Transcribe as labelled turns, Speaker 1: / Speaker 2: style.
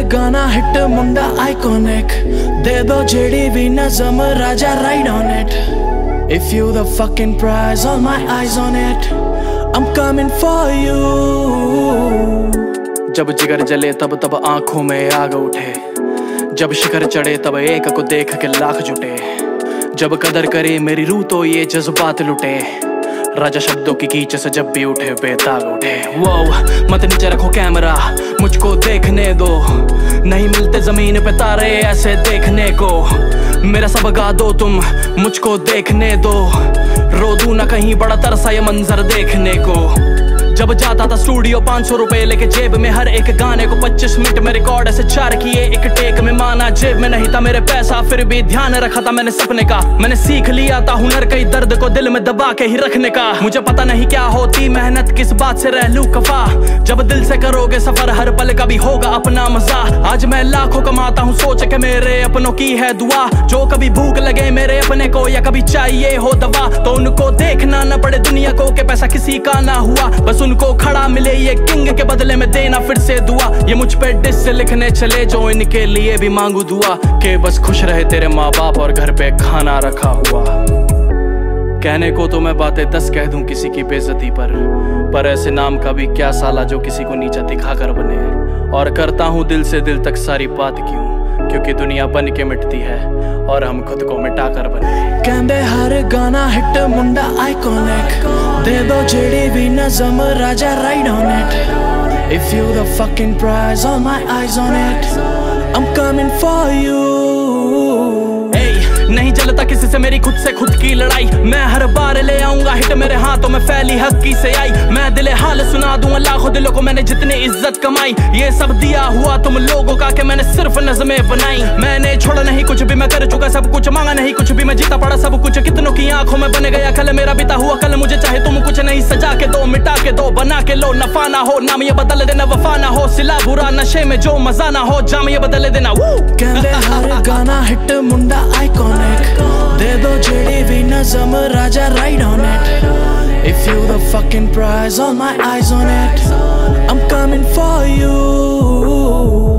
Speaker 1: गाना हिट मुंडा आइकॉनिक, दे दो जेडी भी नज़म राजा ride on it. If you the fucking prize, all my eyes on it, I'm coming for you। जब जिगर जले तब तब आंखों में आग उठे, जब शिखर चढ़े तब एक को देख के लाख जुटे, जब कदर करे मेरी रूह तो ये जज्बात लुटे, राजा शब्दों की कीच से जब भी उठे बेताग उठे। वो मत नीचे रखो कैमरा, मुझको देखने दो, नहीं मिलते जमीन पे तारे ऐसे देखने को, मेरा सब गा दो तुम मुझको देखने दो, रो दूं ना कहीं बड़ा तरसा ये मंजर देखने को। जब जाता था स्टूडियो 500 रुपए लेके जेब में, हर एक गाने को 25 मिनट में रिकॉर्ड ऐसे 4 किए एक टेक में, माना जेब में नहीं था मेरे पैसा फिर भी ध्यान रखा था मैंने सपने का, मैंने सीख लिया था हुनर कई दर्द को दिल में दबा के ही रखने का। मुझे पता नहीं क्या होती मेहनत किस बात से रह लूं कफा, जब दिल से करोगे सफर हर पल का भी होगा अपना मजा। आज मैं लाखों कमाता हूँ सोच के मेरे अपनों की है दुआ, जो कभी भूख लगे मेरे अपने को या कभी चाहिए हो दवा, तो उनको देखना न पड़े दुनिया को कि पैसा किसी का ना हुआ, बस उनको खड़ा मिले ये किंग के बदले में देना फिर से दुआ। ये मुझ पे डिस से लिखने चले जो इनके लिए भी मांगू दुआ, के बस खुश रहे तेरे माँ बाप और घर पे खाना रखा हुआ। कहने को तो मैं बातें 10 कह दूं किसी की बेइज्जती पर ऐसे नाम का भी क्या साला जो किसी को नीचा दिखाकर बने, और करता हूँ दिल से दिल तक सारी बात क्यों, क्योंकि दुनिया बन के मिटती है और हम खुद को मिटा कर बने। कहंदे हर गाना हिट मुंडा आइकॉनिक, दे दो जेडी भी नज़म राजा ride on it. If you the fucking prize, all my eyes on it, I'm coming for you। नहीं जलता किसी से मेरी खुद से खुद की लड़ाई, मैं हर बार ले आऊंगा हिट मेरे हाथों में फैली हकी से आई, मैं दिले हाल सुना दूंगा लाखों दिलों को मैंने जितनी इज्जत कमाई, ये सब दिया हुआ तुम लोगों का कि मैंने सिर्फ नज़में बनाई। मैंने छोड़ा नहीं कुछ भी, मैं कर चुका सब कुछ, मांगा नहीं कुछ भी, मैं जीता पड़ा सब कुछ, कितनों की आंखों में बन गया कल मेरा बीता हुआ कल, मुझे चाहे तुम कुछ नहीं सजा के दो, मिटा के दो, बना के लो, नफा ना हो नाम ये बदल देना, वफा ना हो सिला बुरा नशे में जो मजा ना हो, जाम ये बदल देना। कहंदे हर गाना हिट मुंडा आइकॉनिक, दे दो जेडी भी नज़म राजा ride on it. If you the fucking prize, all my eyes on it, I'm coming for you।